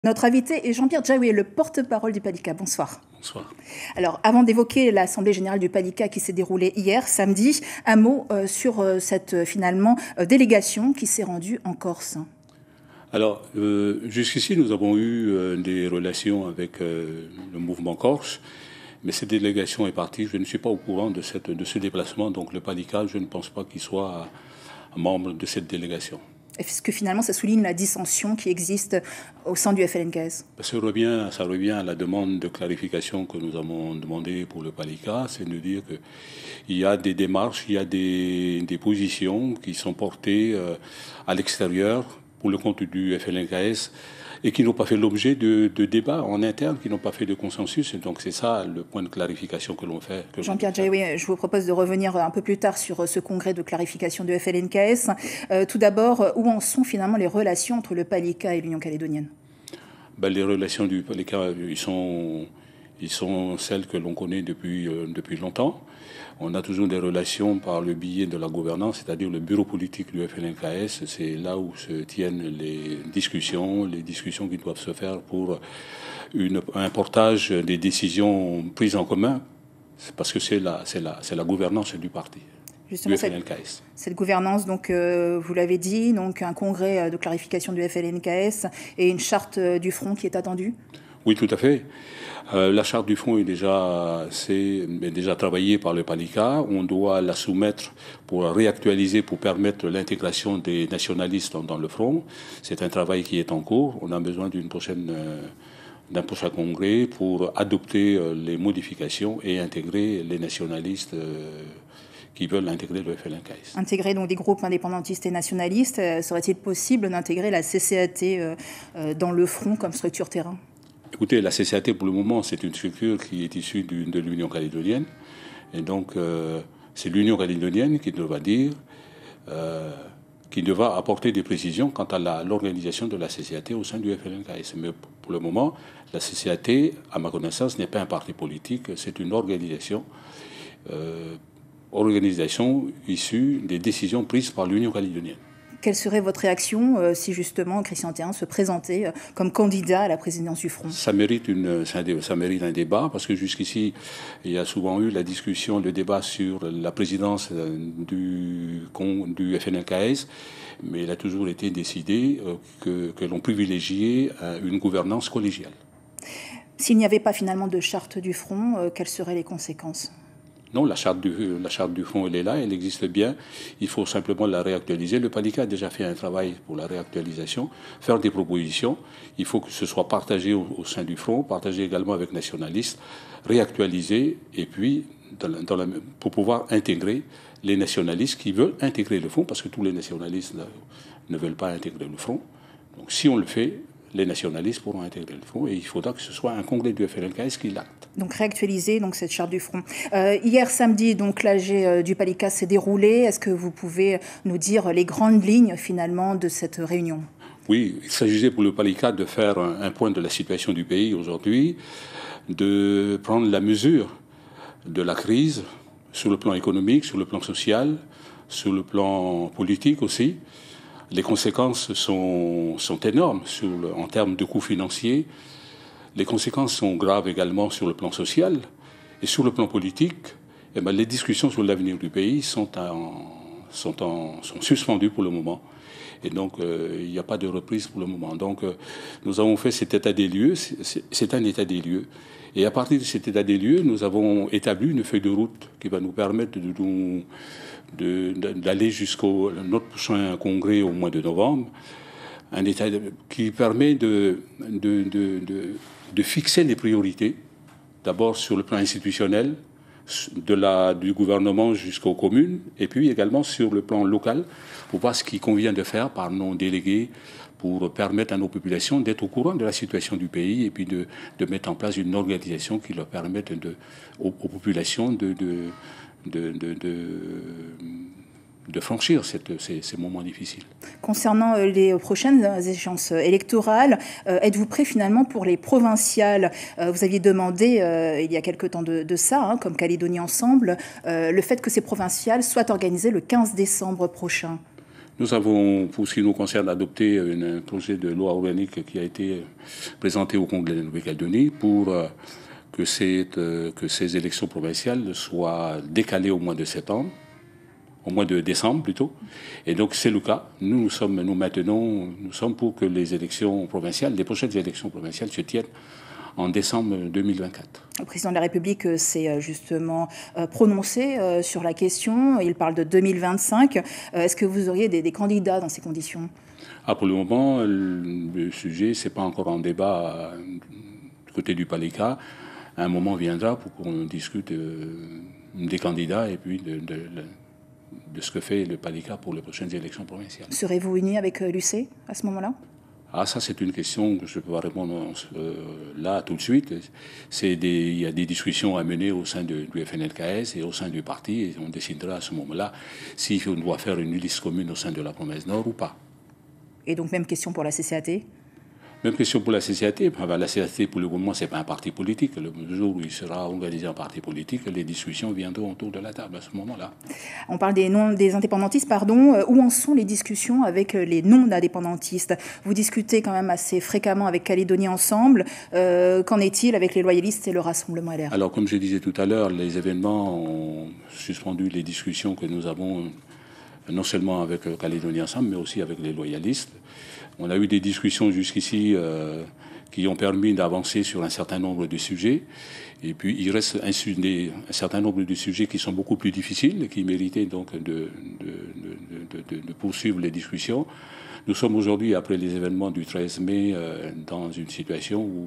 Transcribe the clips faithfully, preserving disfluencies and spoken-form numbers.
Notre invité est Jean-Pierre Djaoué, le porte-parole du Palika. Bonsoir. Bonsoir. Alors, avant d'évoquer l'Assemblée générale du Palika qui s'est déroulée hier, samedi, un mot euh, sur euh, cette, euh, finalement, euh, délégation qui s'est rendue en Corse. Alors, euh, jusqu'ici, nous avons eu euh, des relations avec euh, le mouvement corse, mais cette délégation est partie. Je ne suis pas au courant de, cette, de ce déplacement, donc le Palika, je ne pense pas qu'il soit un membre de cette délégation. Est-ce que finalement, ça souligne la dissension qui existe au sein du F L N K S? Ça revient, ça revient à la demande de clarification que nous avons demandé pour le Palika, c'est de dire qu'il y a des démarches, il y a des, des positions qui sont portées euh, à l'extérieur pour le compte du F L N K S et qui n'ont pas fait l'objet de, de débats en interne, qui n'ont pas fait de consensus. Et donc c'est ça le point de clarification que l'on fait. Jean-Pierre Djaoué, je vous propose de revenir un peu plus tard sur ce congrès de clarification du F L N K S. Euh, tout d'abord, où en sont finalement les relations entre le Palika et l'Union calédonienne? Ben, les relations du Palika, ils sont, ils sont celles que l'on connaît depuis, euh, depuis longtemps. On a toujours des relations par le biais de la gouvernance, c'est-à-dire le bureau politique du F L N K S. C'est là où se tiennent les discussions, les discussions qui doivent se faire pour une, un portage des décisions prises en commun. C'est parce que c'est la, c'est la, c'est la gouvernance du parti. Justement, cette, cette gouvernance, donc, euh, vous l'avez dit, donc un congrès de clarification du F L N K S et une charte du front qui est attendue? Oui, tout à fait. Euh, la charte du front est déjà, c'est, est déjà travaillée par le Palika. On doit la soumettre pour réactualiser, pour permettre l'intégration des nationalistes dans, dans le front. C'est un travail qui est en cours. On a besoin d'une prochaine... Euh, d'un prochain congrès pour adopter euh, les modifications et intégrer les nationalistes euh, qui veulent intégrer le F L N K S. Intégrer donc des groupes indépendantistes et nationalistes, euh, serait-il possible d'intégrer la C C A T euh, euh, dans le front comme structure terrain? Écoutez, la C C A T pour le moment c'est une structure qui est issue du, de l'Union calédonienne et donc euh, c'est l'Union calédonienne qui devra dire euh, qui devra apporter des précisions quant à la, l'organisation de la C C A T au sein du F L N K S. Mais pour le moment, la C C A T, à ma connaissance, n'est pas un parti politique, c'est une organisation, euh, organisation issue des décisions prises par l'Union calédonienne. Quelle serait votre réaction euh, si justement Christian Théin se présentait euh, comme candidat à la présidence du Front? Ça mérite, une, ça mérite un débat, parce que jusqu'ici, il y a souvent eu la discussion, le débat sur la présidence du, du F L N K S, mais il a toujours été décidé euh, que, que l'on privilégiait euh, une gouvernance collégiale. S'il n'y avait pas finalement de charte du Front, euh, quelles seraient les conséquences? Non, la charte, du, la charte du Front, elle est là, elle existe bien. Il faut simplement la réactualiser. Le Palika a déjà fait un travail pour la réactualisation, faire des propositions. Il faut que ce soit partagé au, au sein du Front, partagé également avec nationalistes, réactualisé, et puis dans la, dans la, pour pouvoir intégrer les nationalistes qui veulent intégrer le Front, parce que tous les nationalistes ne, ne veulent pas intégrer le Front. Donc si on le fait, les nationalistes pourront intégrer le Front et il faudra que ce soit un congrès du F L N K S qui l'acte. Donc réactualiser donc, cette charte du Front. Euh, hier samedi, donc l'A G euh, du Palika s'est déroulé. Est-ce que vous pouvez nous dire les grandes lignes finalement de cette réunion? Oui, il s'agissait pour le Palika de faire un, un point de la situation du pays aujourd'hui, de prendre la mesure de la crise sur le plan économique, sur le plan social, sur le plan politique aussi. Les conséquences sont, sont énormes sur le, en termes de coûts financiers. Les conséquences sont graves également sur le plan social. Et sur le plan politique, eh bien, les discussions sur l'avenir du pays sont, en, sont, en, sont suspendues pour le moment. Et donc, euh, il n'y a pas de reprise pour le moment. Donc, euh, nous avons fait cet état des lieux. C'est, c'est un état des lieux. Et à partir de cet état des lieux, nous avons établi une feuille de route qui va nous permettre de nous... De, de, d'aller jusqu'au notre prochain congrès au mois de novembre, un état de, qui permet de, de, de, de, de fixer les priorités, d'abord sur le plan institutionnel, de la, du gouvernement jusqu'aux communes, et puis également sur le plan local, pour voir ce qu'il convient de faire par nos délégués, pour permettre à nos populations d'être au courant de la situation du pays, et puis de, de mettre en place une organisation qui leur permette de, aux, aux populations de... de De, de, de, de franchir cette, ces, ces moments difficiles. Concernant les prochaines échéances électorales, euh, êtes-vous prêt finalement pour les provinciales? euh, Vous aviez demandé, euh, il y a quelque temps de, de ça, hein, comme Calédonie Ensemble, euh, le fait que ces provinciales soient organisées le quinze décembre prochain. Nous avons, pour ce qui nous concerne, adopté une, un projet de loi organique qui a été présenté au Congrès de la Nouvelle-Calédonie pour euh, que, cette, euh, que ces élections provinciales soient décalées au mois de septembre, au mois de décembre plutôt. Et donc c'est le cas. Nous, nous sommes, nous maintenant, nous sommes pour que les élections provinciales, les prochaines élections provinciales se tiennent en décembre deux mille vingt-quatre. Le président de la République s'est justement prononcé sur la question. Il parle de deux mille vingt-cinq. Est-ce que vous auriez des, des candidats dans ces conditions? Ah, pour le moment, le sujet, c'est pas encore en débat du côté du Palika. Un moment viendra pour qu'on discute des candidats et puis de, de, de ce que fait le Palika pour les prochaines élections provinciales. Serez-vous unis avec l'U C à ce moment-là? Ah, ça, c'est une question que je ne peux pas répondre euh, là, tout de suite. C'est des, il y a des discussions à mener au sein de, du F N L K S et au sein du parti, et on décidera à ce moment-là si on doit faire une liste commune au sein de la province Nord ou pas. Et donc, même question pour la C C A T? Même question pour la C C A T. La C C A T, pour le moment, ce n'est pas un parti politique. Le jour où il sera organisé un parti politique, les discussions viendront autour de la table à ce moment-là. On parle des, non, des indépendantistes, pardon. Où en sont les discussions avec les non-indépendantistes? Vous discutez quand même assez fréquemment avec Calédonie Ensemble. Euh, qu'en est-il avec les loyalistes et le Rassemblement L R? Alors, comme je disais tout à l'heure, les événements ont suspendu les discussions que nous avons, non seulement avec Calédonie Ensemble, mais aussi avec les loyalistes. On a eu des discussions jusqu'ici euh, qui ont permis d'avancer sur un certain nombre de sujets. Et puis, il reste un, un certain nombre de sujets qui sont beaucoup plus difficiles, qui méritaient donc de, de, de, de, de poursuivre les discussions. Nous sommes aujourd'hui, après les événements du treize mai, euh, dans une situation où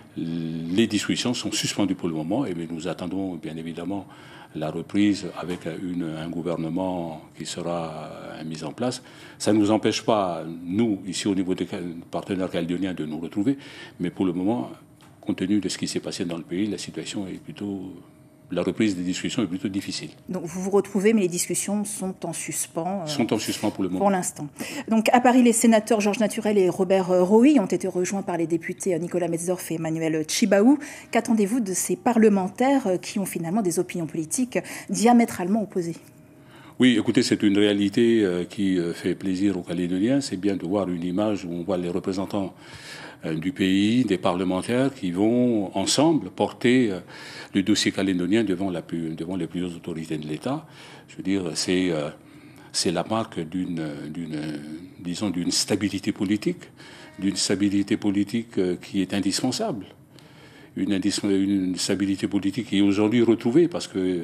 les discussions sont suspendues pour le moment. Et nous attendons bien évidemment la reprise avec une, un gouvernement qui sera mis en place. Ça ne nous empêche pas, nous, ici au niveau des partenaires calédoniens, de nous retrouver. Mais pour le moment, compte tenu de ce qui s'est passé dans le pays, la situation est plutôt... La reprise des discussions est plutôt difficile. Donc vous vous retrouvez, mais les discussions sont en suspens. Euh, sont en suspens pour le moment. Pour l'instant. Donc à Paris, les sénateurs Georges Naturel et Robert Roy ont été rejoints par les députés Nicolas Metzdorf et Emmanuel Tjibaou. Qu'attendez-vous de ces parlementaires qui ont finalement des opinions politiques diamétralement opposées? Oui, écoutez, c'est une réalité qui fait plaisir aux Calédoniens. C'est bien de voir une image où on voit les représentants du pays, des parlementaires qui vont ensemble porter le dossier calédonien devant, la plus, devant les plus hautes autorités de l'État. Je veux dire, c'est, c'est la marque d'une, d'une, disons, d'une stabilité politique, d'une stabilité politique qui est indispensable. Une, une stabilité politique qui est aujourd'hui retrouvée parce que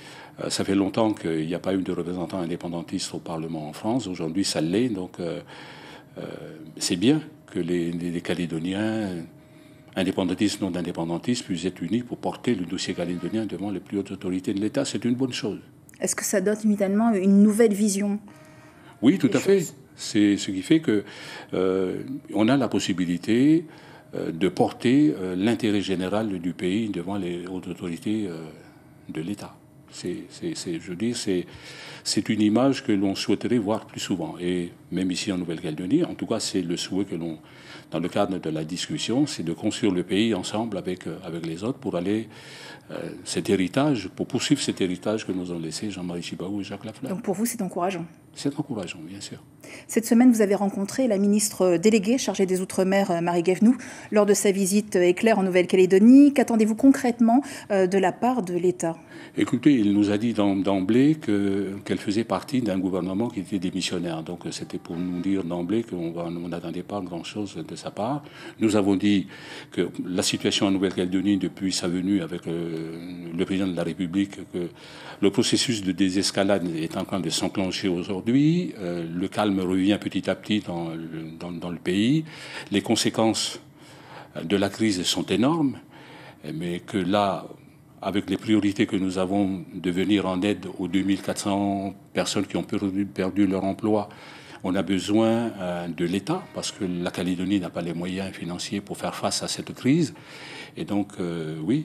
ça fait longtemps qu'il n'y a pas eu de représentants indépendantistes au Parlement en France. Aujourd'hui, ça l'est. Donc, euh, euh, c'est bien que les, les, les Calédoniens, indépendantistes, non indépendantistes, puissent être unis pour porter le dossier calédonien devant les plus hautes autorités de l'État. C'est une bonne chose. Est-ce que ça donne évidemment une nouvelle vision? Oui, tout à fait. C'est ce qui fait que euh, on a la possibilité euh, de porter euh, l'intérêt général du pays devant les hautes autorités euh, de l'État. C'est, c'est, c'est, je veux dire, c'est, c'est une image que l'on souhaiterait voir plus souvent. Et même ici en Nouvelle-Calédonie, en tout cas, c'est le souhait que l'on, dans le cadre de la discussion, c'est de construire le pays ensemble avec, avec les autres pour aller euh, cet héritage, pour poursuivre cet héritage que nous ont laissé Jean-Marie Tjibaou et Jacques Lafleur. Donc pour vous, c'est encourageant? C'est encourageant, bien sûr. Cette semaine, vous avez rencontré la ministre déléguée chargée des Outre-mer, Marie Guévenoux, lors de sa visite éclair en Nouvelle-Calédonie. Qu'attendez-vous concrètement de la part de l'État? Écoutez, il nous a dit d'emblée que, qu'elle faisait partie d'un gouvernement qui était démissionnaire. Donc c'était pour nous dire d'emblée qu'on n'attendait pas grand-chose de sa part. Nous avons dit que la situation en Nouvelle-Calédonie, depuis sa venue avec euh, le président de la République, que le processus de désescalade est en train de s'enclencher aujourd'hui. Euh, le calme revient petit à petit dans le, dans, dans le pays. Les conséquences de la crise sont énormes, mais que là, avec les priorités que nous avons de venir en aide aux deux mille quatre cents personnes qui ont perdu, perdu leur emploi, on a besoin euh, de l'État parce que la Calédonie n'a pas les moyens financiers pour faire face à cette crise. Et donc, euh, oui,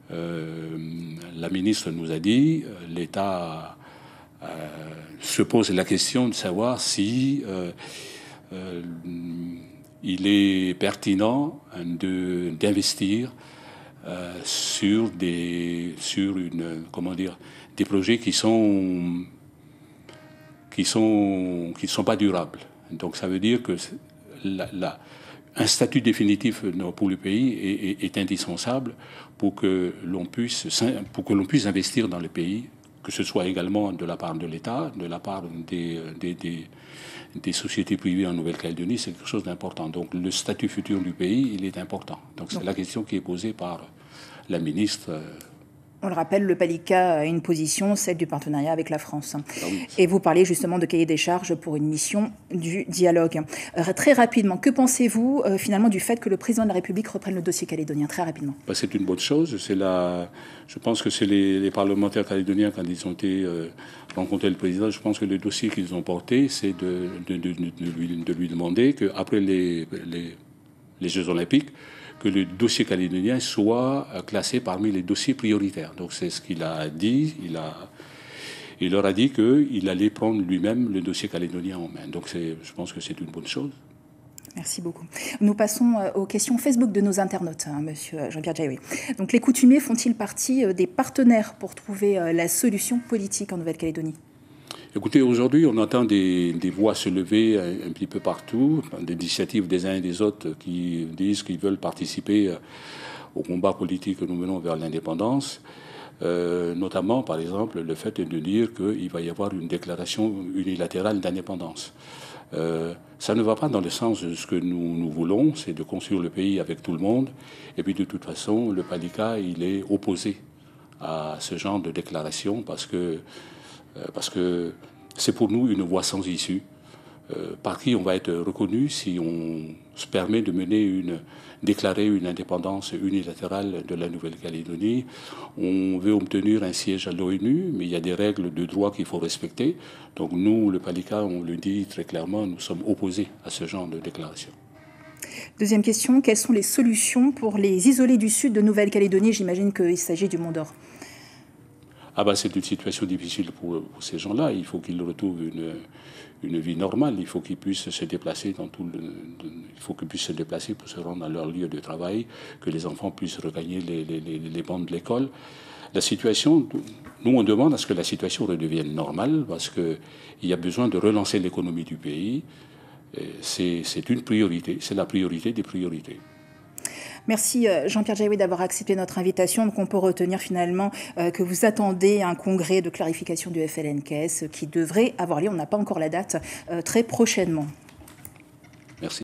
euh, la ministre nous a dit, euh, l'État euh, se pose la question de savoir si euh, euh, il est pertinent de, d'investir Euh, sur des sur une comment dire des projets qui sont qui sont, qui ne sont pas durables. Donc ça veut dire que la, la, un statut définitif pour le pays est, est, est indispensable pour que l'on puisse, pour que l'on puisse investir dans le pays, que ce soit également de la part de l'État, de la part des, des, des, des sociétés privées en Nouvelle-Calédonie. C'est quelque chose d'important. Donc le statut futur du pays, il est important. Donc c'est la question qui est posée par la ministre. On le rappelle, le Palika a une position, celle du partenariat avec la France. Ah oui. Et vous parlez justement de cahier des charges pour une mission du dialogue. Euh, très rapidement, que pensez-vous euh, finalement du fait que le président de la République reprenne le dossier calédonien? Très rapidement. Ben, c'est une bonne chose. C'est la... Je pense que c'est les, les parlementaires calédoniens, quand ils ont été euh, rencontrer le président, je pense que le dossier qu'ils ont porté, c'est de, de, de, de, lui, de lui demander qu'après les, les, les Jeux Olympiques, que le dossier calédonien soit classé parmi les dossiers prioritaires. Donc c'est ce qu'il a dit. Il, a, il leur a dit qu'il allait prendre lui-même le dossier calédonien en main. Donc je pense que c'est une bonne chose. Merci beaucoup. Nous passons aux questions Facebook de nos internautes, hein, monsieur Jean-Pierre Djaïoui. Donc les coutumiers font-ils partie des partenaires pour trouver la solution politique en Nouvelle-Calédonie? Écoutez, aujourd'hui, on entend des, des voix se lever un, un petit peu partout, des initiatives des uns et des autres qui disent qu'ils veulent participer au combat politique que nous menons vers l'indépendance, euh, notamment, par exemple, le fait de dire qu'il va y avoir une déclaration unilatérale d'indépendance. Euh, ça ne va pas dans le sens de ce que nous, nous voulons, c'est de construire le pays avec tout le monde. Et puis, de toute façon, le Palika, il est opposé à ce genre de déclaration parce que Parce que c'est pour nous une voie sans issue, euh, par qui on va être reconnu si on se permet de mener une, déclarer une indépendance unilatérale de la Nouvelle-Calédonie. On veut obtenir un siège à l'ONU, mais il y a des règles de droit qu'il faut respecter. Donc nous, le Palika, on le dit très clairement, nous sommes opposés à ce genre de déclaration. Deuxième question, quelles sont les solutions pour les isolés du sud de Nouvelle-Calédonie? J'imagine qu'il s'agit du Mont-d'Or. Ah ben, c'est une situation difficile pour, pour ces gens-là. Il faut qu'ils retrouvent une, une vie normale. Il faut qu'ils puissent se déplacer dans tout le, il faut qu'ils puissent se déplacer pour se rendre à leur lieu de travail, que les enfants puissent regagner les, les, les, les bancs de l'école. La situation, nous on demande à ce que la situation redevienne normale parce qu'il y a besoin de relancer l'économie du pays. C'est, c'est une priorité, c'est la priorité des priorités. Merci Jean-Pierre Djaïoui d'avoir accepté notre invitation. Donc on peut retenir finalement euh, que vous attendez un congrès de clarification du F L N K S qui devrait avoir lieu, on n'a pas encore la date, euh, très prochainement. Merci.